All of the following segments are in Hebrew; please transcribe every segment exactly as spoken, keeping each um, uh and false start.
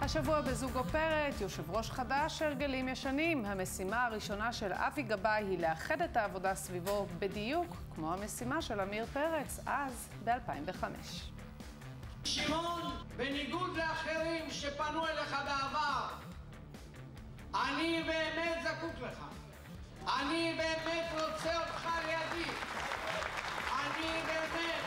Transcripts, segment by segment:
השבוע בזוג אופרת, יושב ראש חדש, הרגלים ישנים. המשימה הראשונה של אבי גבאי היא לאחד את העבודה סביבו בדיוק כמו המשימה של עמיר פרץ, אז ב-אלפיים וחמש. שמעון, בניגוד לאחרים שפנו אליך בעבר, אני באמת זקוק לך. אני באמת רוצה אותך לידי. אני באמת...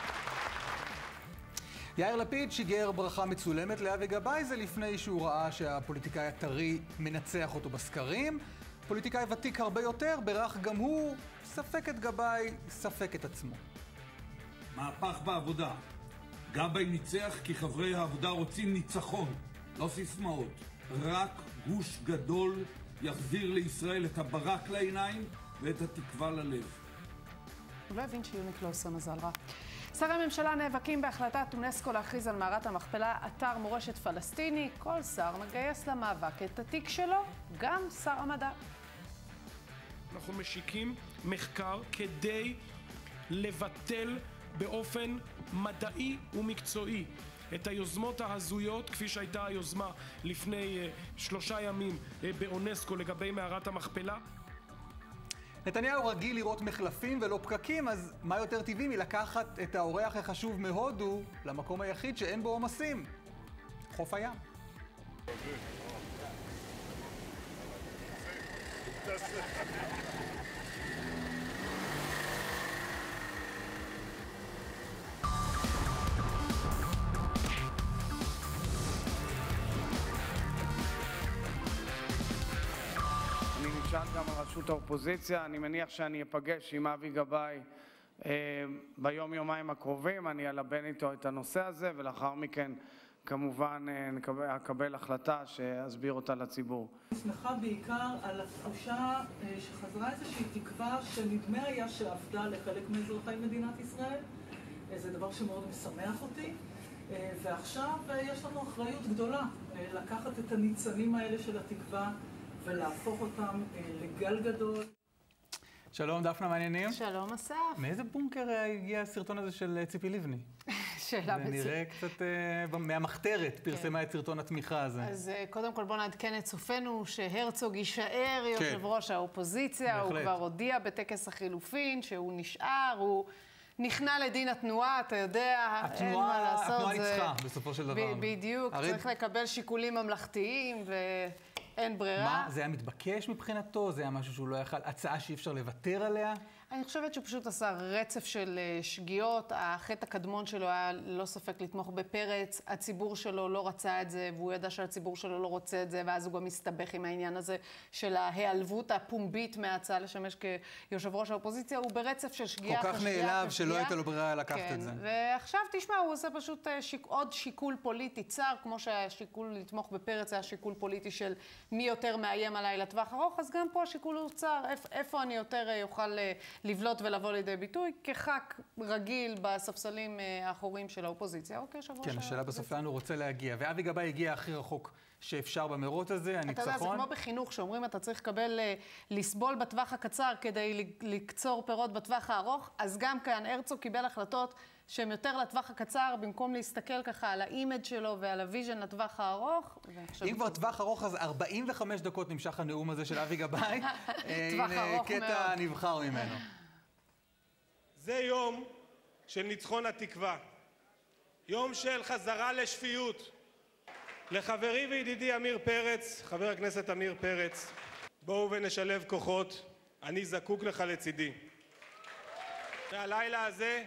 יאיר לפיד שיגר ברכה מצולמת לאבי גבאי, זה לפני שהוא ראה שהפוליטיקאי הטרי מנצח אותו בסקרים. פוליטיקאי ותיק הרבה יותר, ברח גם הוא, ספק את גבאי, ספק את עצמו. מהפך בעבודה. גבאי ניצח כי חברי העבודה רוצים ניצחון, לא סיסמאות. רק גוש גדול יחזיר לישראל את הברק לעיניים ואת התקווה ללב. הוא לא הבין שיוניקלו עושה מזל רע. שרי הממשלה נאבקים בהחלטת אונסקו להכריז על מערת המכפלה אתר מורשת פלסטיני. כל שר מגייס למאבק את התיק שלו, גם שר המדע. אנחנו משיקים מחקר כדי לבטל באופן מדעי ומקצועי את היוזמות ההזויות, כפי שהייתה היוזמה לפני uh, שלושה ימים uh, באונסקו לגבי מערת המכפלה. נתניהו רגיל לראות מחלפים ולא פקקים, אז מה יותר טבעי מלקחת את האורח החשוב מהודו למקום היחיד שאין בו עומסים? חוף הים. גם על ראשות האופוזיציה. אני מניח שאני אפגש עם אבי גבאי אה, ביום יומיים הקרובים, אני אלבן איתו את הנושא הזה, ולאחר מכן כמובן אה, נקבל, אקבל החלטה שאסביר אותה לציבור. אני שמחה בעיקר על התחושה אה, שחזרה איזושהי תקווה שנדמה היה שעבדה לחלק מאזרחי מדינת ישראל. אה, זה דבר שמאוד משמח אותי. אה, ועכשיו אה, יש לנו אחריות גדולה אה, לקחת את הניצנים האלה של התקווה ולהפוך אותם לגל גדול. שלום דפנה, מעניינים? שלום אסף. מאיזה בונקר הגיע הסרטון הזה של ציפי לבני? שאלה בצד. זה נראה קצת מהמחתרת, פרסמה את סרטון התמיכה הזה. אז קודם כל בוא נעדכן את צופנו שהרצוג יישאר יושב ראש האופוזיציה, הוא כבר הודיע בטקס החילופין שהוא נשאר, הוא נכנע לדין התנועה, אתה יודע, אין מה לעשות. התנועה ניצחה בסופו של דבר. בדיוק, צריך לקבל שיקולים ממלכתיים ו... אין ברירה. מה? זה היה מתבקש מבחינתו? זה היה משהו שהוא לא יכל? הצעה שאי אפשר לוותר עליה? אני חושבת שהוא פשוט עשה רצף של שגיאות. החטא הקדמון שלו היה לא ספק לתמוך בפרץ. הציבור שלו לא רצה את זה, והוא ידע שהציבור שלו לא רוצה את זה, ואז הוא גם מסתבך עם העניין הזה של ההיעלבות הפומבית מההצעה לשמש כיושב ראש האופוזיציה. הוא ברצף של שגיאה כל כך נעלב שלא הייתה לו ברירה לקחת את זה. ועכשיו תשמע, הוא עושה פשוט עוד שיקול פוליטי צר, כמו שהשיקול לתמוך בפרץ היה שיקול פוליטי של מי יותר מאיים עליי לטווח ארוך, אז גם פה השיקול הוא צר, איפה אני יותר יוכל לבלוט ולבוא לידי ביטוי, כח"כ רגיל בספסלים האחוריים של האופוזיציה. אוקיי, שבוע כן, השאלה בסוף לאן הוא רוצה להגיע. ואבי גבאי הגיע הכי רחוק שאפשר במרוץ הזה, הניצחון. אתה יודע, זה כמו בחינוך, שאומרים, אתה צריך לקבל, לסבול בטווח הקצר כדי לקצור פירות בטווח הארוך, אז גם כאן הרצוג קיבל החלטות שהן יותר לטווח הקצר, במקום להסתכל ככה על האימג' שלו ועל הוויז'ן לטווח הארוך. אם כבר טווח ארוך, אז ארבעים וחמש דקות נמשך הנאום הזה של אבי גבאי. טווח ארוך מאוד. קטע נבחר ממנו. זה יום של ניצחון התקווה. יום של חזרה לשפיות. לחברי וידידי עמיר פרץ, חבר הכנסת עמיר פרץ, בואו ונשלב כוחות, אני זקוק לך לצידי. והלילה הזה,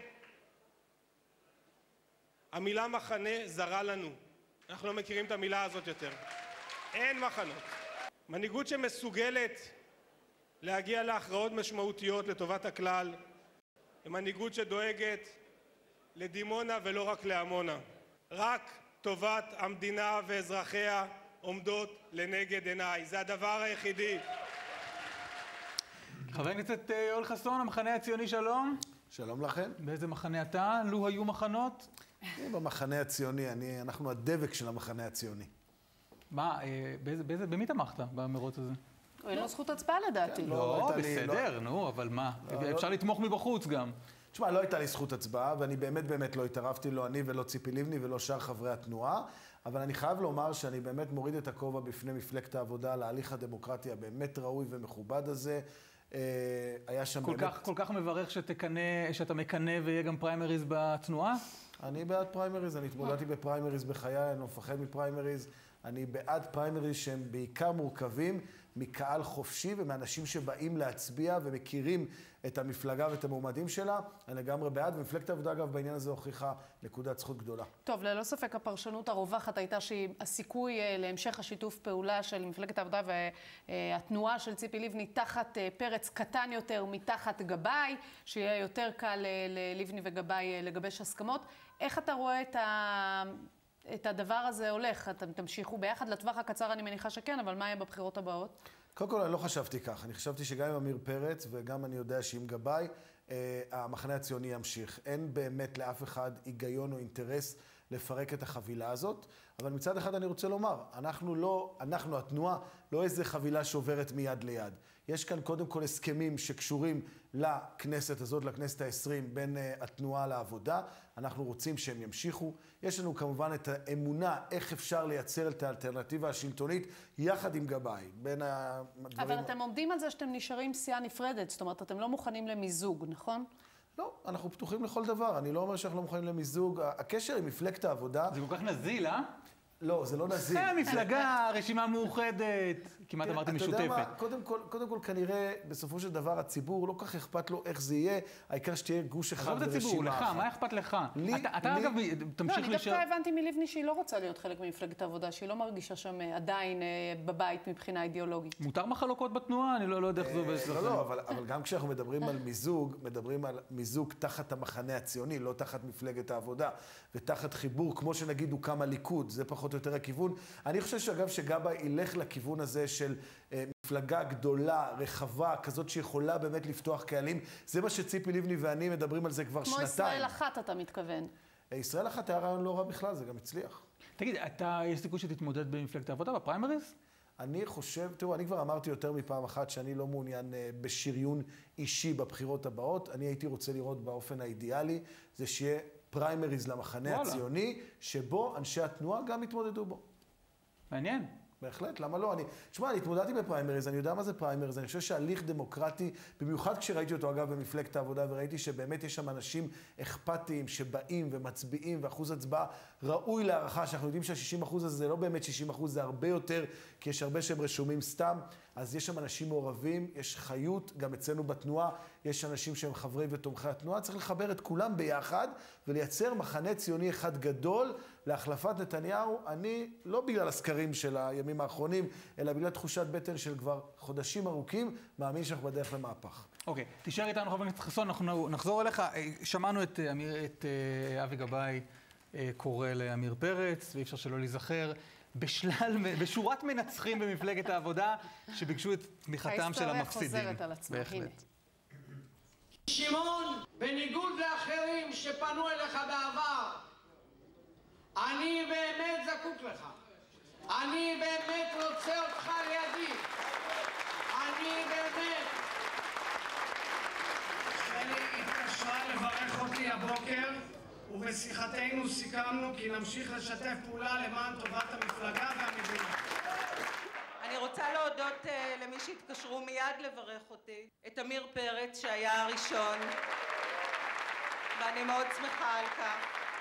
המילה מחנה זרה לנו. אנחנו לא מכירים את המילה הזאת יותר. אין מחנות. מנהיגות שמסוגלת להגיע להכרעות משמעותיות לטובת הכלל, מנהיגות שדואגת לדימונה ולא רק לעמונה. רק טובת המדינה ואזרחיה עומדות לנגד עיניי. זה הדבר היחידי. חבר הכנסת יואל חסון, המחנה הציוני, שלום. שלום לכם. באיזה מחנה אתה? לו היו מחנות? במחנה הציוני, אני, אנחנו הדבק של המחנה הציוני. מה, באיזה, באיזה, במי תמכת במרוץ הזה? אין לו זכות הצבעה לדעתי. לא, בסדר, נו, אבל מה? אפשר לתמוך מבחוץ גם. תשמע, לא הייתה לי זכות הצבעה, ואני באמת באמת לא התערבתי, לא אני ולא ציפי לבני ולא שאר חברי התנועה, אבל אני חייב לומר שאני באמת מוריד את הכובע בפני מפלגת העבודה להליך הדמוקרטי הבאמת ראוי ומכובד הזה. היה שם כל באמת... כך, כל כך מברך שתקנה, שאתה מקנה ויהיה גם פריימריז בתנועה? אני בעד פריימריז, אני התמודדתי בפריימריז בחיי, אני לא מפחד מפריימריז. אני בעד פריימריז שהם בעיקר מורכבים מקהל חופשי ומאנשים שבאים להצביע ומכירים את המפלגה ואת המועמדים שלה. אני לגמרי בעד, ומפלגת העבודה, אגב, בעניין הזה הוכיחה נקודת זכות גדולה. טוב, ללא ספק הפרשנות הרווחת הייתה שהסיכוי להמשך השיתוף פעולה של מפלגת העבודה והתנועה של ציפי לבני תחת פרץ קטן יותר מתחת גבאי, שיהיה יותר קל ללבני וגבאי לגבש הסכמות. איך אתה רואה את ה... את הדבר הזה הולך? אתם תמשיכו ביחד? לטווח הקצר אני מניחה שכן, אבל מה יהיה בבחירות הבאות? קודם כל, אני לא חשבתי כך. אני חשבתי שגם עם אמיר פרץ, וגם אני יודע שעם גבאי, אה, המחנה הציוני ימשיך. אין באמת לאף אחד היגיון או אינטרס לפרק את החבילה הזאת, אבל מצד אחד אני רוצה לומר, אנחנו לא, אנחנו התנועה, לא איזה חבילה שעוברת מיד ליד. יש כאן קודם כל הסכמים שקשורים לכנסת הזאת, לכנסת העשרים, בין uh, התנועה לעבודה. אנחנו רוצים שהם ימשיכו. יש לנו כמובן את האמונה איך אפשר לייצר את האלטרנטיבה השלטונית יחד עם גבאי. בין הדברים... אבל אתם עומדים על זה שאתם נשארים סיעה נפרדת, זאת אומרת, אתם לא מוכנים למיזוג, נכון? לא, אנחנו פתוחים לכל דבר. אני לא אומר שאנחנו לא מוכנים למיזוג. הקשר עם מפלגת העבודה... זה כל כך נזיל, אה? לא, זה לא נזיל. זה מפלגה, רשימה מאוחדת, כמעט אמרתי משותפת. אתה יודע מה, קודם כל, קודם כל כנראה, בסופו של דבר, הציבור לא כך אכפת לו איך זה יהיה, העיקר שתהיה גוש אחד ורשימה אחת. עזוב את הציבור, לך, מה אכפת לך? אתה אגב תמשיך לא, אני דווקא הבנתי מלבני שהיא לא רוצה להיות חלק ממפלגת העבודה, שהיא לא מרגישה שם עדיין בבית מבחינה אידיאולוגית. מותר מחלוקות בתנועה? אני לא יודע איך זה עובד. לא, לא, אבל גם כשאנחנו מדברים על מיזוג, מדברים על מיזוג תחת המחנה הציוני, לא תחת מפלגת העבודה, ותחת חיבור, כמו שנגיד הוקם הליכוד, זה פחות או יותר הכיוון. אני חושב שאגב שגבאי ילך לכיוון הזה של אה, מפלגה גדולה, רחבה, כזאת שיכולה באמת לפתוח קהלים. זה מה שציפי לבני ואני מדברים על זה כבר כמו שנתיים. כמו ישראל אחת אתה מתכוון. אה, ישראל אחת היה רעיון לא רע בכלל, זה גם הצליח. תגיד, אתה, יש סיכוי שתתמודד במפלגת העבודה, בפריימריז? אני חושב, תראו, אני כבר אמרתי יותר מפעם אחת שאני לא מעוניין אה, בשריון אישי בבחירות הבאות. אני הייתי רוצה לראות באופן האידיאלי, זה שיהיה פריימריז למחנה וואלה. הציוני, שבו אנשי התנועה גם התמודדו בו. מעניין. בהחלט, למה לא? אני, תשמע, אני התמודדתי בפריימריז, אני יודע מה זה פריימריז, אני חושב שהליך דמוקרטי, במיוחד כשראיתי אותו אגב במפלגת העבודה, וראיתי שבאמת יש שם אנשים אכפתיים שבאים ומצביעים, ואחוז הצבעה ראוי להערכה, שאנחנו יודעים שה-שישים אחוז הזה זה לא באמת שישים אחוז, זה הרבה יותר, כי יש הרבה שהם רשומים סתם, אז יש שם אנשים מעורבים, יש חיות, גם אצלנו בתנועה, יש אנשים שהם חברי ותומכי התנועה, צריך לחבר את כולם ביחד, ולייצר מחנה ציוני אחד גדול, להחלפת נתניהו. אני, לא בגלל הסקרים של הימים האחרונים, אלא בגלל תחושת בטן של כבר חודשים ארוכים, מאמין שאנחנו בדרך למהפך. אוקיי, תישאר איתנו חבר הכנסת חסון, אנחנו נחזור אליך. שמענו את, את אבי גבאי קורא לאמיר פרץ, ואי אפשר שלא להיזכר, בשלל, בשורת מנצחים במפלגת העבודה, שביקשו את תמיכתם של המפסידים. ההיסטוריה חוזרת על עצמה, הנה. שמעון, בניגוד לאחרים שפנו אליך בעבר, אני באמת זקוק לך. אני באמת רוצה אותך לידי. אני באמת... שלי התקשרה לברך אותי הבוקר, ובשיחתנו סיכמנו כי נמשיך לשתף פעולה למען טובת המפלגה והמדינה. אני רוצה להודות uh, למי שהתקשרו מיד לברך אותי, את אמיר פרץ שהיה הראשון, ואני מאוד שמחה על כך.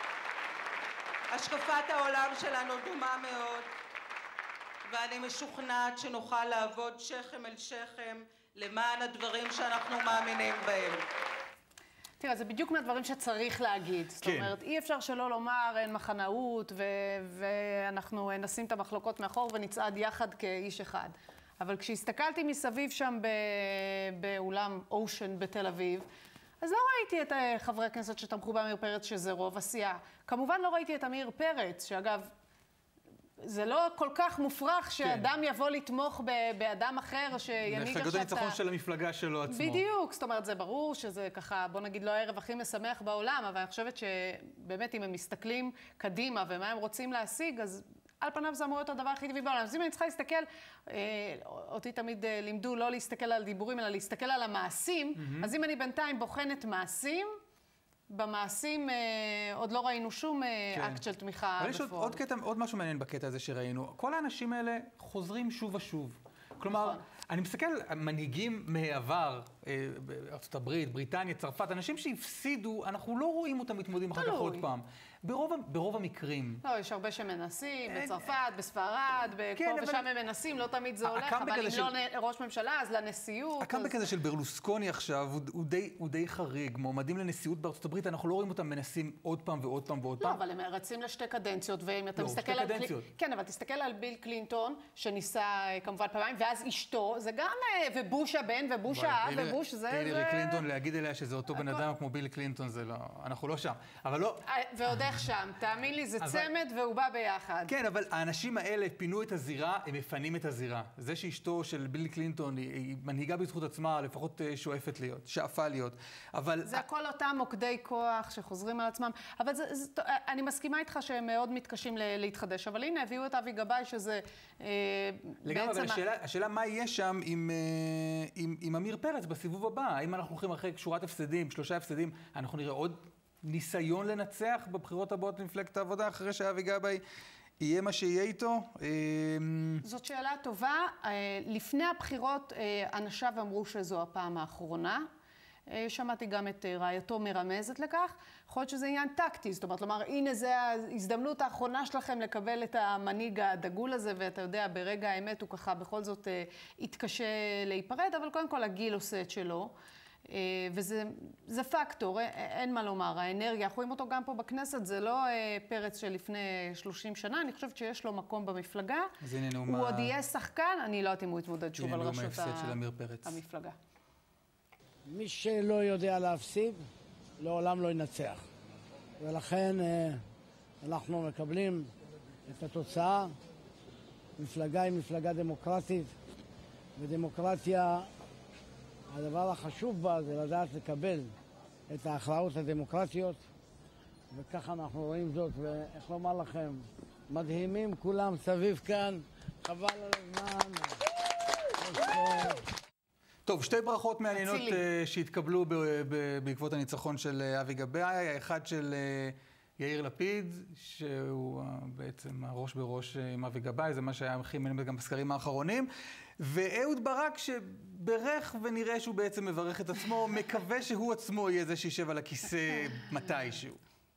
השקפת העולם שלנו דומה מאוד, ואני משוכנעת שנוכל לעבוד שכם אל שכם למען הדברים שאנחנו מאמינים בהם. תראה, זה בדיוק מהדברים שצריך להגיד. זאת אומרת, אי אפשר שלא לומר אין מחנאות, ואנחנו נשים את המחלוקות מאחור ונצעד יחד כאיש אחד. אבל כשהסתכלתי מסביב שם באולם אושן בתל אביב, אז לא ראיתי את חברי הכנסת שתמכו באמיר פרץ, שזה רוב הסיעה. כמובן לא ראיתי את אמיר פרץ, שאגב, זה לא כל כך מופרך שאדם יבוא לתמוך באדם אחר שינהיג עכשיו... מפלגות הניצחון של המפלגה שלו עצמו. בדיוק, זאת אומרת, זה ברור שזה ככה, בוא נגיד, לא הערב הכי משמח בעולם, אבל אני חושבת שבאמת אם הם מסתכלים קדימה ומה הם רוצים להשיג, אז על פניו זה אמור להיות הדבר הכי טבעי בעולם. אז אם אני צריכה להסתכל, אותי תמיד לימדו לא להסתכל על דיבורים, אלא להסתכל על המעשים, אז אם אני בינתיים בוחנת מעשים, במעשים עוד לא ראינו שום אקט של תמיכה בפועל. אבל יש עוד קטע, עוד משהו מעניין בקטע הזה שראינו. כל האנשים האלה חוזרים שוב ושוב. כלומר, אני מסתכל על מנהיגים מהעבר, בארצות הברית, בריטניה, צרפת, אנשים שהפסידו, אנחנו לא רואים אותם מתמודדים אחר כך עוד פעם. ברוב, ברוב המקרים. לא, יש הרבה שמנסים, בצרפת, בספרד, פה ושם הם מנסים, לא תמיד זה הולך, אבל אם לא ראש ממשלה, אז לנשיאות. הקאמבק הזה של ברלוסקוני עכשיו, הוא די חריג. מועמדים לנשיאות בארצות הברית, אנחנו לא רואים אותם מנסים עוד פעם ועוד פעם ועוד פעם. לא, אבל הם רצים לשתי קדנציות, ואם אתה מסתכל על... כן, אבל תסתכל על ביל קלינטון, שניסה כמובן פעמיים, ואז אשתו, זה גם, ובוש הבן, ובוש האב, ובוש זה... הילרי קלינטון, להגיד אליה שזה אותו בן אדם כמו ביל קלינטון, זה לא... אנחנו לא שם. אבל לא... ועוד איך שם, תאמין לי, זה צמד והוא בא ביחד. כן, אבל האנשים האלה פינו את הזירה, הם מפנים את הזירה. זה שאשתו של ביל קלינטון היא מנהיגה בזכות עצמה, לפחות שואפת להיות, שאפה להיות. אבל... זה הכל אותם מוקדי כוח שחוזרים על עצמם. אבל זה, זה, אני מסכימה איתך שהם מאוד מתקשים להתחדש. אבל הנה, הביאו את אבי גבאי שזה... לגמרי, אבל השאלה, השאלה מה יהיה שם עם, עם, עם אמיר פרץ בסיבוב הבא? האם אנחנו הולכים אחרי שורת הפסדים, שלושה הפסדים, אנחנו נראה עוד ניסיון לנצח בבחירות הבאות למפלגת העבודה אחרי שאבי גבאי יהיה מה שיהיה איתו? זאת שאלה טובה. לפני הבחירות אנשיו אמרו שזו הפעם האחרונה. שמעתי גם את רעייתו מרמזת לכך. יכול להיות שזה עניין טקטי, זאת אומרת, לומר, הנה זה ההזדמנות האחרונה שלכם לקבל את המנהיג הדגול הזה, ואתה יודע, ברגע האמת הוא ככה בכל זאת יתקשה להיפרד, אבל קודם כל הגיל עושה את שלו. וזה זה פקטור, אין מה לומר, האנרגיה, אנחנו רואים אותו גם פה בכנסת, זה לא פרץ של לפני שלושים שנה, אני חושבת שיש לו מקום במפלגה. הוא עוד יהיה שחקן, אני לא יודעת אם הוא יתמודד שוב על ראשות המפלגה. מי שלא יודע להפסיד, לעולם לא ינצח. ולכן אנחנו מקבלים את התוצאה, מפלגה היא מפלגה דמוקרטית, ודמוקרטיה, הדבר החשוב בה זה לדעת לקבל את ההכרעות הדמוקרטיות, וככה אנחנו רואים זאת, ואיך לומר לכם, מדהימים כולם סביב כאן, חבל על הזמן. טוב, שתי ברכות מעניינות שהתקבלו בעקבות הניצחון של אבי גבאי, האחד של יאיר לפיד, שהוא בעצם הראש בראש עם אבי גבאי, זה מה שהיה הכי מעניין גם בסקרים האחרונים, ואהוד ברק שברך ונראה שהוא בעצם מברך את עצמו, מקווה שהוא עצמו יהיה זה שישב על הכיסא מתישהו.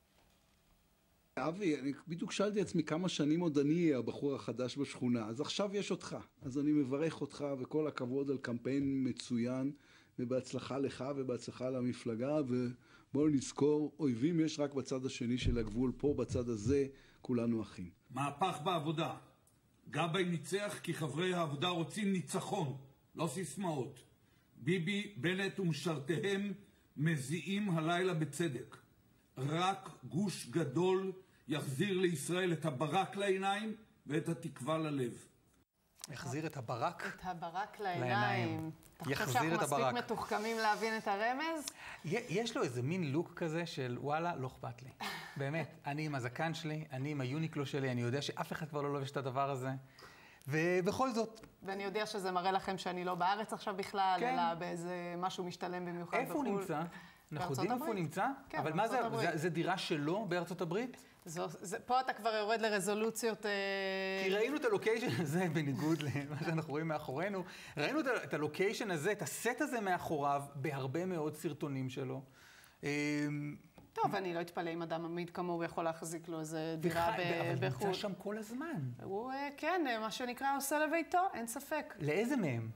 אבי, אני בדיוק שאלתי עצמי כמה שנים עוד אני אהיה הבחור החדש בשכונה, אז עכשיו יש אותך, אז אני מברך אותך וכל הכבוד על קמפיין מצוין, ובהצלחה לך ובהצלחה למפלגה, ובואו נזכור, אויבים יש רק בצד השני של הגבול, פה בצד הזה כולנו אחים. מהפך בעבודה. גבאי ניצח כי חברי העבודה רוצים ניצחון, לא סיסמאות. ביבי, בנט ומשרתיהם מזיעים הלילה בצדק. רק גוש גדול יחזיר לישראל את הברק לעיניים ואת התקווה ללב. יחזיר את הברק? את הברק לעיניים. אתה חושב שאנחנו מספיק מתוחכמים להבין את הרמז? יש לו איזה מין לוק כזה של וואלה, לא אכפת לי. באמת, אני עם הזקן שלי, אני עם היוניקלו שלי, אני יודע שאף אחד כבר לא לובש את הדבר הזה. ובכל זאת... ואני יודע שזה מראה לכם שאני לא בארץ עכשיו בכלל, אלא באיזה משהו משתלם במיוחד בחו"ל. איפה הוא נמצא? אנחנו יודעים איפה הוא נמצא? אבל מה זה? זה דירה שלו בארצות הברית? פה אתה כבר יורד לרזולוציות... כי ראינו את הלוקיישן הזה, בניגוד למה שאנחנו רואים מאחורינו, ראינו את הלוקיישן הזה, את הסט הזה מאחוריו, בהרבה מאוד סרטונים שלו. טוב, אני לא אתפלא אם אדם עמיד כמוהו יכול להחזיק לו איזה דירה בחו"ל. אבל נמצא שם כל הזמן. הוא, כן, מה שנקרא עושה לביתו, אין ספק. לאיזה מהם?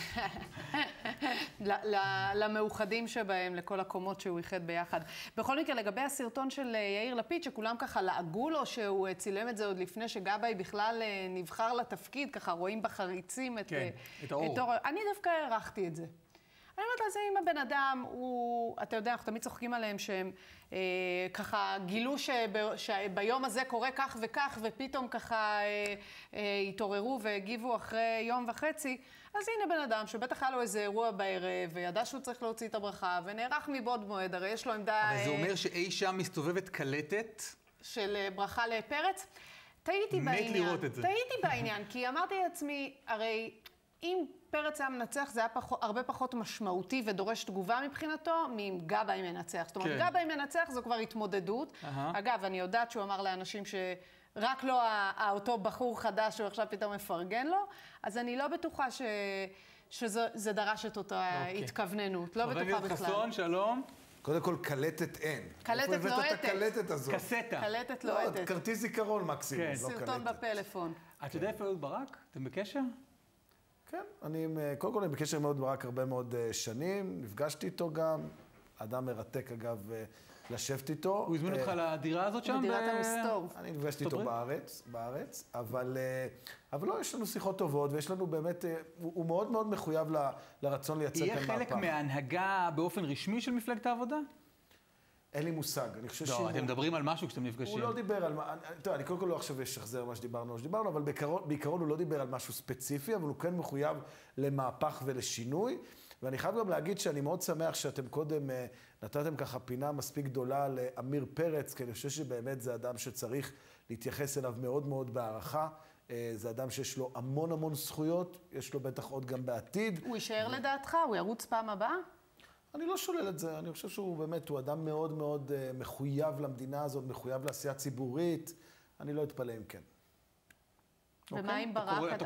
למאוחדים שבהם, לכל הקומות שהוא איחד ביחד. בכל מקרה, לגבי הסרטון של יאיר לפיד, שכולם ככה לעגו לו, שהוא צילם את זה עוד לפני שגבאי בכלל נבחר לתפקיד, ככה רואים בחריצים את האור. אני דווקא הערכתי את זה. אני אומרת לזה, אם הבן אדם הוא, אתה יודע, אנחנו תמיד צוחקים עליהם שהם אה, ככה גילו שב, שביום הזה קורה כך וכך, ופתאום ככה אה, אה, התעוררו והגיבו אחרי יום וחצי, אז הנה בן אדם שבטח היה לו איזה אירוע בערב, וידע שהוא צריך להוציא את הברכה, ונערך מבעוד מועד, הרי יש לו עמדה... אבל זה אומר שאי שם מסתובבת קלטת? של ברכה לפרץ. תהיתי בעניין. מת לראות את זה. תהיתי בעניין, כי אמרתי לעצמי, הרי... אם פרץ היה מנצח, זה היה פח, הרבה פחות משמעותי ודורש תגובה מבחינתו, מאם גבאי מנצח. זאת אומרת, כן. גבאי מנצח זו כבר התמודדות. Uh-huh. אגב, אני יודעת שהוא אמר לאנשים שרק לא אותו בחור חדש שהוא עכשיו פתאום מפרגן לו, אז אני לא בטוחה ש... שזה דרש את אותה okay. התכווננות. לא בטוחה בכלל. חבר חסון, שלום. קודם כל, קלטת אין. קלטת לוהטת. איפה הבאת את הקלטת הזאת? קסטה. קלטת לוהטת. לא, כרטיס זיכרון מקסימום, כן. לא קלטת. סרטון בפלאפון. את יודע איפה אהוד ברק? אתם בקשר? כן, אני, קודם כל אני בקשר עם אהוד ברק הרבה מאוד שנים, נפגשתי איתו גם, אדם מרתק אגב לשבת איתו. הוא הזמין אותך לדירה הזאת שם? בדירת המסתור. אני נפגשתי איתו בארץ, בארץ, אבל, אבל לא, יש לנו שיחות טובות, ויש לנו באמת, הוא מאוד מאוד מחויב לרצון לייצר כאן מהפך. יהיה חלק מההנהגה באופן רשמי של מפלגת העבודה? אין לי מושג, אני חושב שהוא... לא, אתם מדברים על משהו כשאתם נפגשים. הוא לא דיבר על... טוב, אני קודם כל לא עכשיו אשחזר מה שדיברנו, שדיברנו, אבל בעיקרון הוא לא דיבר על משהו ספציפי, אבל הוא כן מחויב למהפך ולשינוי. ואני חייב גם להגיד שאני מאוד שמח שאתם קודם נתתם ככה פינה מספיק גדולה לאמיר פרץ, כי אני חושב שבאמת זה אדם שצריך להתייחס אליו מאוד מאוד בהערכה. זה אדם שיש לו המון המון זכויות, יש לו בטח עוד גם בעתיד. הוא יישאר לדעתך? הוא ירוץ פעם הבאה? אני לא שולל את זה, אני חושב שהוא באמת, הוא אדם מאוד מאוד מחויב למדינה הזאת, מחויב לעשייה ציבורית, אני לא אתפלא אם כן. ומה עם ברק?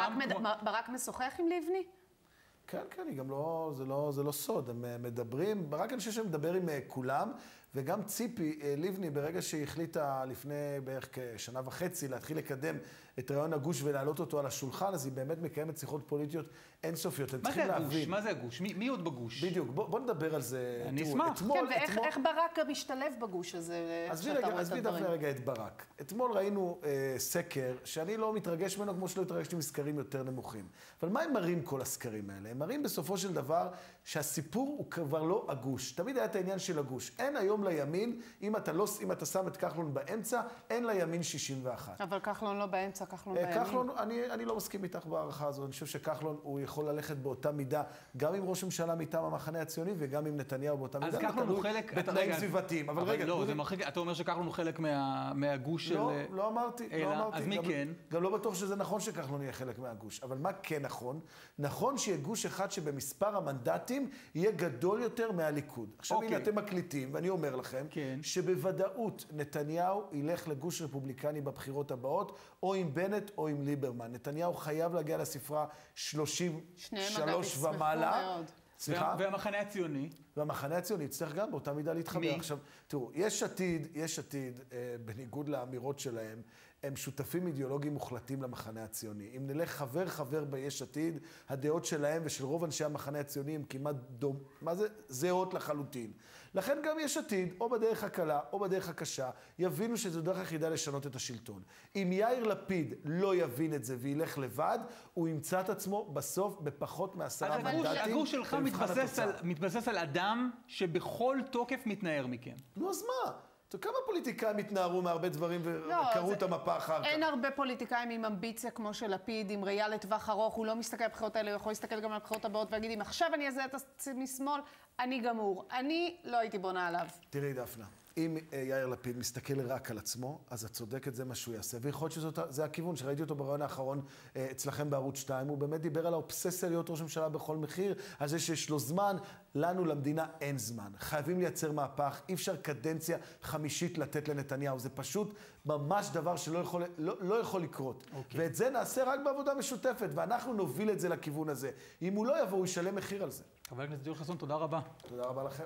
ברק משוחח עם לבני? כן, כן, היא גם לא, זה לא, זה לא סוד, הם מדברים, ברק אני חושב שהם מדבר עם כולם, וגם ציפי לבני, ברגע שהיא החליטה לפני בערך כשנה וחצי להתחיל לקדם את רעיון הגוש ולהעלות אותו על השולחן, אז היא באמת מקיימת שיחות פוליטיות אינסופיות. מה זה הגוש? מה זה הגוש? מי, מי עוד בגוש? בדיוק, בוא, בוא נדבר על זה. אני אשמח. כן, ואיך איך ברק משתלב בגוש הזה? עזבי רגע, עזבי דווקא רגע את ברק. אתמול ראינו אה, סקר, שאני לא מתרגש ממנו כמו שלא מתרגשתי מסקרים יותר נמוכים. אבל מה הם מראים כל הסקרים האלה? הם מראים בסופו של דבר שהסיפור הוא כבר לא הגוש. תמיד היה את העניין של הגוש. אין היום לימין, אם אתה, לא, אם אתה שם את כחלון באמצע, אין לימין שישים ואחת. אבל כחלון לא באמצע, כחלון בימין. כחלון, אני, אני לא מסכים איתך בהערכה הזו. אני חושב שכחלון הוא יכול ללכת באותה מידה, גם עם ראש ממשלה מטעם המחנה הציוני, וגם עם נתניהו באותה מידה. אז כחלון הוא חלק... בתנאים סביבתיים. אבל רגע... לא, זה מרחיק... אתה אומר שכחלון הוא חלק מהגוש של... לא, לא אמרתי, לא אמרתי. אז מי כן? גם לא בטוח שזה נכון שכחלון יהיה חלק מהגוש. אבל מה כן נכון? נכון שיהיה גוש אחד שבמספר המנדטים יהיה גדול יותר מהליכוד. עכשיו הנה אתם מקליטים, ואני אומר לכם, שבוודאות נתניהו ילך לגוש רפובליקני בבחירות הבאות, או עם בנט או עם ליברמן. נתניהו חייב להגיע לספרה שלושים ושלוש ומעלה. סליחה? והמחנה הציוני? והמחנה הציוני יצטרך גם באותה מידה להתחבר. מי? עכשיו, תראו, יש עתיד, יש עתיד, אה, בניגוד לאמירות שלהם, הם שותפים אידיאולוגיים מוחלטים למחנה הציוני. אם נלך חבר חבר ביש עתיד, הדעות שלהם ושל רוב אנשי המחנה הציוני הם כמעט דום, מה זה? זהות לחלוטין. לכן גם יש עתיד, או בדרך הקלה או בדרך הקשה, יבינו שזו דרך היחידה לשנות את השלטון. אם יאיר לפיד לא יבין את זה וילך לבד, הוא ימצא את עצמו בסוף בפחות מעשרה מנדטים. הגוש שלך מתבסס על, מתבסס על אדם שבכל תוקף מתנער מכם. נו, אז מה? כמה פוליטיקאים התנערו מהרבה דברים וקראו את המפה אחר כך? אין הרבה פוליטיקאים עם אמביציה כמו של לפיד, עם ראייה לטווח ארוך, הוא לא מסתכל על הבחירות האלה, הוא יכול להסתכל גם על הבחירות הבאות ויגיד, אם עכשיו אני אעשה את הצד משמאל, אני גמור. אני לא הייתי בונה עליו. תראי דפנה, אם יאיר לפיד מסתכל רק על עצמו, אז את צודקת, זה מה שהוא יעשה. ויכול להיות שזה הכיוון, שראיתי אותו ברעיון האחרון אצלכם בערוץ שתיים, הוא באמת דיבר על האובססיה להיות ראש ממשלה בכל מחיר, על זה שיש לו זמן, לנו למדינה אין זמן. חייבים לייצר מהפך, אי אפשר קדנציה חמישית לתת לנתניהו, זה פשוט ממש דבר שלא יכול, לא, לא יכול לקרות. Okay. ואת זה נעשה רק בעבודה משותפת, ואנחנו נוביל את זה לכיוון הזה. אם הוא לא יבוא, הוא ישלם מחיר על זה. חבר הכנסת יואל חסון, תודה רבה. תודה רבה לכם.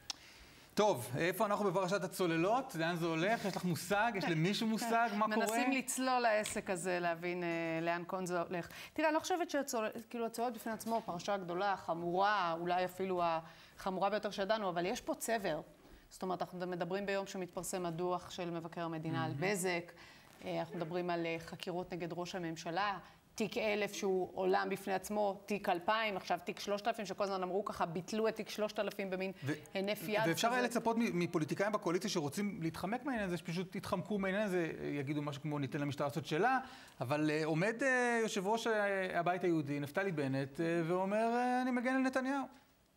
טוב, איפה אנחנו בפרשת הצוללות? לאן זה הולך? יש לך מושג? יש למישהו מושג? מה קורה? מנסים לצלול לעסק הזה, להבין לאן כל זה הולך. תראה, אני לא חושבת שהצוללות בפני עצמו, פרשה גדולה, חמורה, אולי אפילו החמורה ביותר שידענו, אבל יש פה צבר. זאת אומרת, אנחנו מדברים ביום שמתפרסם הדוח של מבקר המדינה על בזק, אנחנו מדברים על חקירות נגד ראש הממשלה, תיק אלף שהוא עולם בפני עצמו, תיק אלפיים, עכשיו תיק שלושת אלפים, שכל הזמן אמרו ככה, ביטלו את תיק שלושת אלפים במין הנף יד. ואפשר היה לצפות מפוליטיקאים בקואליציה שרוצים להתחמק מהעניין הזה, שפשוט יתחמקו מהעניין הזה, יגידו משהו כמו ניתן למשטרה לעשות שאלה, אבל עומד יושב ראש הבית היהודי, נפתלי בנט, ואומר, אני מגן על נתניהו.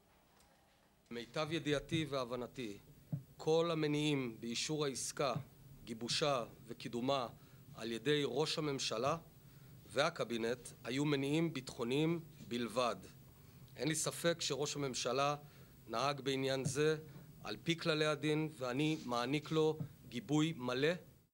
מיטב ידיעתי והבנתי, כל המניעים באישור העסקה, גיבושה וקידומה על ידי ראש הממשלה, והקבינט היו מניעים ביטחוניים בלבד. אין לי ספק שראש הממשלה נהג בעניין זה על פי כללי הדין, ואני מעניק לו גיבוי מלא.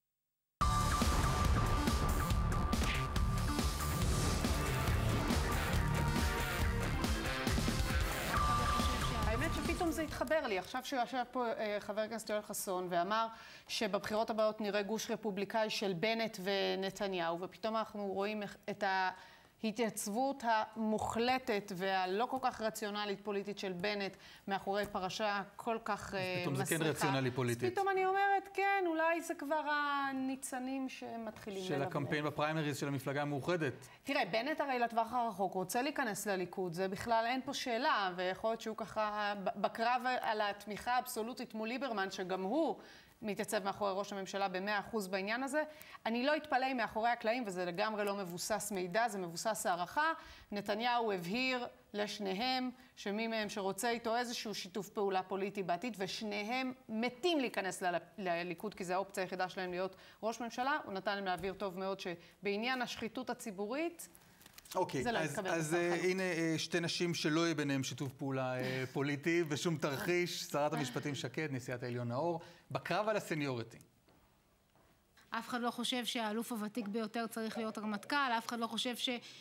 פתאום זה התחבר לי. עכשיו שיושב פה חבר הכנסת יואל חסון ואמר שבבחירות הבאות נראה גוש רפובליקאי של בנט ונתניהו, ופתאום אנחנו רואים את ההתייצבות המוחלטת והלא כל כך רציונלית פוליטית של בנט מאחורי פרשה כל כך מסריחה. פתאום זה כן רציונלי פוליטית. פתאום אני אומרת, כן, אולי זה כבר הניצנים שמתחילים של הקמפיין בפריימריז של המפלגה המאוחדת. תראה, בנט הרי לטווח הרחוק רוצה להיכנס לליכוד, זה בכלל אין פה שאלה, ויכול להיות שהוא ככה בקרב על התמיכה האבסולוטית מול ליברמן, שגם הוא מתייצב מאחורי ראש הממשלה ב-מאה אחוז בעניין הזה. אני לא אתפלא מאחורי הקלעים, וזה לגמרי לא מבוסס מידע, זה מבוסס הערכה. נתניהו הבהיר לשניהם שמי מהם שרוצה איתו איזשהו שיתוף פעולה פוליטי בעתיד, ושניהם מתים להיכנס לליכוד, כי זו האופציה היחידה שלהם להיות ראש ממשלה. הוא נתן להם להעביר טוב מאוד שבעניין השחיתות הציבורית, אוקיי, אז, אז הנה שתי נשים שלא יהיה ביניהם שיתוף פעולה פוליטי ושום תרחיש, שרת המשפטים שקד, נשיאת העליון נאור, בקרב על הסניוריטי. אף אחד לא חושב שהאלוף הוותיק ביותר צריך להיות רמטכ"ל, אף אחד לא חושב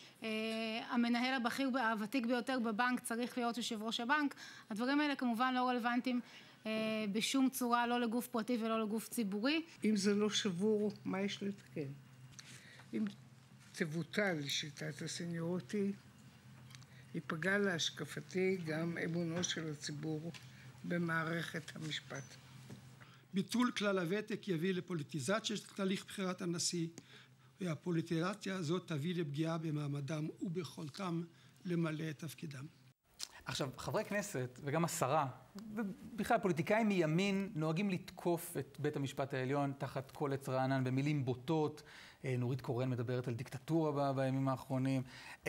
שהמנהל הבכיר הוותיק ביותר בבנק צריך להיות יושב ראש הבנק. הדברים האלה כמובן לא רלוונטיים בשום צורה, לא לגוף פרטי ולא לגוף ציבורי. אם זה לא שבור, מה יש לתקן? אם תבוטל שיטת הסניוריטי, ייפגע להשקפתי גם אמונו של הציבור במערכת המשפט. ביטול כלל הוותק יביא לפוליטיזציה של תהליך בחירת הנשיא, והפוליטיזציה הזאת תביא לפגיעה במעמדם וביכולתם למלא את תפקידם. עכשיו, חברי כנסת וגם השרה, ובכלל פוליטיקאים מימין, נוהגים לתקוף את בית המשפט העליון תחת כל עץ רענן במילים בוטות. נורית קורן מדברת על דיקטטורה בימים האחרונים,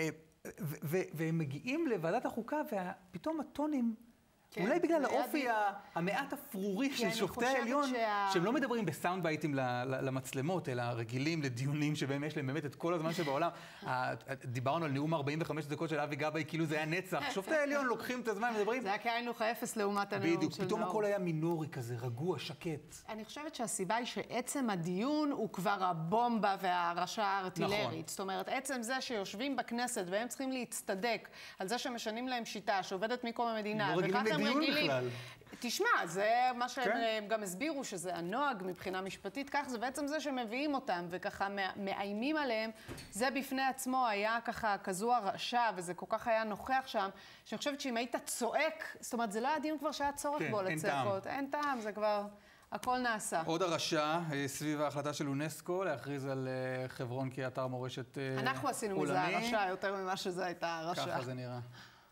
והם מגיעים לוועדת החוקה, ופתאום הטונים, אולי בגלל האופי המעט אפרורי של שופטי העליון, שהם לא מדברים בסאונד בייטים למצלמות, אלא רגילים לדיונים שבהם יש להם באמת את כל הזמן שבעולם. דיברנו על נאום ארבעים וחמש דקות של אבי גבאי, כאילו זה היה נצח. שופטי העליון לוקחים את הזמן ומדברים. זה היה כאינוך האפס לעומת הנאום של נאור. בדיוק, פתאום הכל היה מינורי כזה, רגוע, שקט. אני חושבת שהסיבה היא שעצם הדיון הוא כבר הבומבה והרעשה הארטילרית. זאת אומרת, עצם זה שיושבים בכנסת והם צריכים להצטדק על זה שמשנים להם שיטה שעובדת מקום המדינה, רגילים. תשמע, זה מה שהם גם הסבירו, שזה הנוהג מבחינה משפטית, כך זה בעצם זה שמביאים אותם וככה מאיימים עליהם, זה בפני עצמו היה ככה כזו הרעשה, וזה כל כך היה נוכח שם, שאני חושבת שאם היית צועק, זאת אומרת, זה לא הדיון כבר שהיה צורך בו לצעקות. אין טעם, זה כבר, הכל נעשה. עוד הרעשה סביב ההחלטה של אונסקו להכריז על חברון כאתר מורשת עולמי. אנחנו עשינו מזה הרעשה יותר ממה שזה הייתה הרעשה. ככה זה נראה.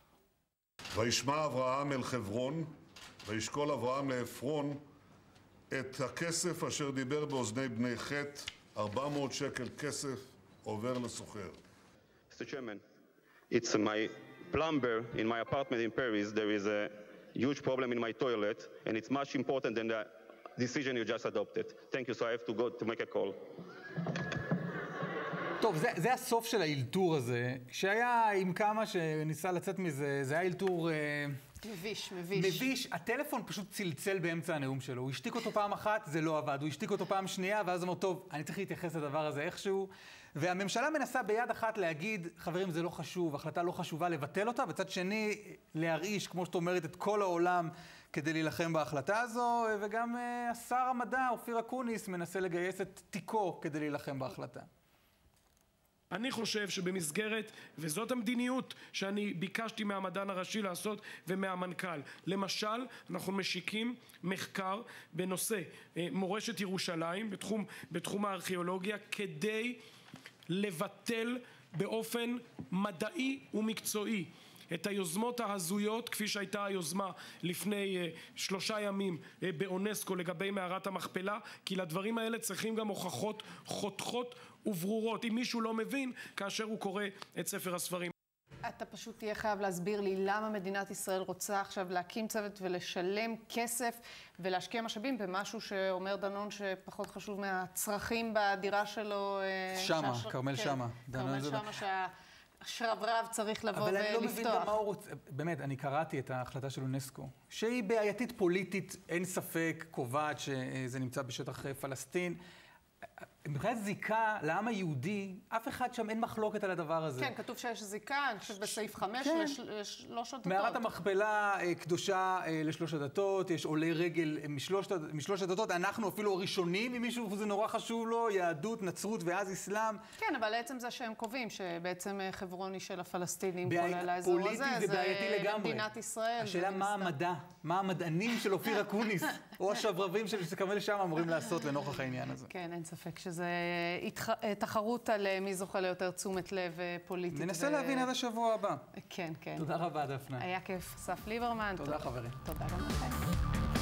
וישמע אברהם אל חברון, וישקול אברהם לעפרון את הכסף אשר דיבר באוזני בני חת, ארבע מאות שקל כסף עובר לסוחר. Mister Chairman, it's my plumber in my apartment in Paris. There is a huge problem in my toilet, and it's much important than the decision you just adopted. Thank you, so I have to go to make a call. טוב, זה, זה הסוף של האילתור הזה, שהיה עם כמה שניסה לצאת מזה, זה היה אילתור... מביש, מביש. מביש. הטלפון פשוט צלצל באמצע הנאום שלו. הוא השתיק אותו פעם אחת, זה לא עבד. הוא השתיק אותו פעם שנייה, ואז הוא אומר, טוב, אני צריך להתייחס לדבר הזה איכשהו. והממשלה מנסה ביד אחת להגיד, חברים, זה לא חשוב, החלטה לא חשובה לבטל אותה, וצד שני, להרעיש, כמו שאת אומרת, את כל העולם כדי להילחם בהחלטה הזו, וגם uh, השר המדע, אופיר אקוניס, מנסה לגייס את תיקו כדי להילחם בהחלטה. אני חושב שבמסגרת, וזאת המדיניות שאני ביקשתי מהמדען הראשי לעשות ומהמנכ"ל. למשל, אנחנו משיקים מחקר בנושא מורשת ירושלים, בתחום, בתחום הארכיאולוגיה, כדי לבטל באופן מדעי ומקצועי את היוזמות ההזויות, כפי שהייתה היוזמה לפני uh, שלושה ימים uh, באונסקו לגבי מערת המכפלה, כי לדברים האלה צריכים גם הוכחות חותכות וברורות, אם מישהו לא מבין כאשר הוא קורא את ספר הספרים. אתה פשוט תהיה חייב להסביר לי למה מדינת ישראל רוצה עכשיו להקים צוות ולשלם כסף ולהשקיע משאבים במשהו שאומר דנון שפחות חשוב מהצרכים בדירה שלו. שמה, כרמל שמה. כרמל שמה שהשרברב צריך לבוא ולפתוח. אבל אני לא מבין גם מה הוא רוצה. באמת, אני קראתי את ההחלטה של אונסקו, שהיא בעייתית פוליטית, אין ספק, קובעת שזה נמצא בשטח פלסטין. מבחינת זיקה לעם היהודי, אף אחד שם אין מחלוקת על הדבר הזה. כן, כתוב שיש זיקה, אני חושבת בסעיף חמש, לשלוש הדתות. מערת המכפלה קדושה לשלוש הדתות, יש עולי רגל משלוש הדתות, אנחנו אפילו הראשונים, אם מישהו זה נורא חשוב לו, יהדות, נצרות ואז אסלאם. כן, אבל עצם זה שהם קובעים שבעצם חברון היא של הפלסטינים, כולל האזור הזה, פוליטי זה בעייתי לגמרי. מדינת ישראל. השאלה מה המדע, מה המדענים של אופיר אקוניס, או השברבים של כרמל שאמה אמורים לעשות לנוכח העניין הזה. כן, אין ספק שזה תחרות על מי זוכה ליותר תשומת לב פוליטית. ננסה להבין עד השבוע הבא. כן, כן. תודה רבה, דפנה. היה כיף. אסף ליברמן. תודה, חברים. תודה גם לכם.